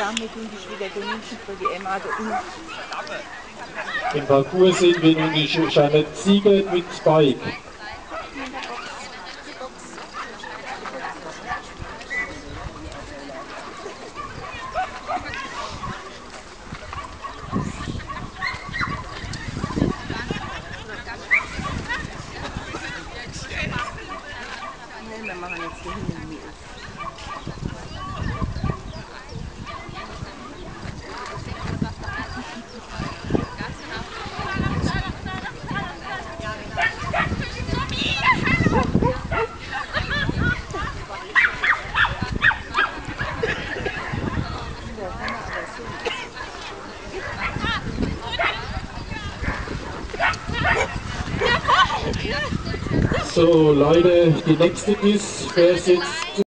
wir tun die wieder genießen für die Emma da unten. Im Parcours sind wir nun die Jeanette Ziegert mit Spike. Wir machen jetzt hier hinten mit. So Leute, die nächste ist, wer sitzt